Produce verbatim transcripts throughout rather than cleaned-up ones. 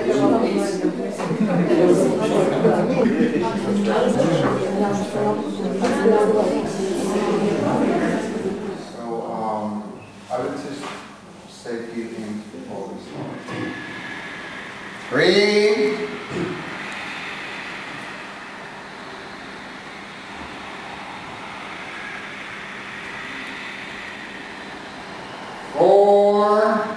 So um, I would just say a few things before we start. Breathe. Four.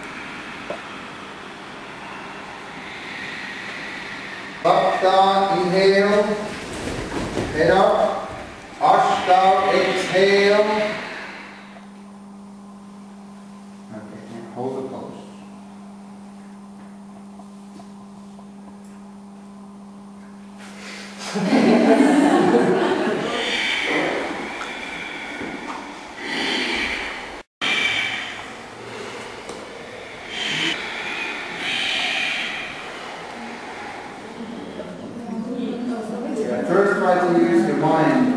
Sapta, inhale. Head up. Ashta, exhale. Okay, and hold the pose. First, try to use your mind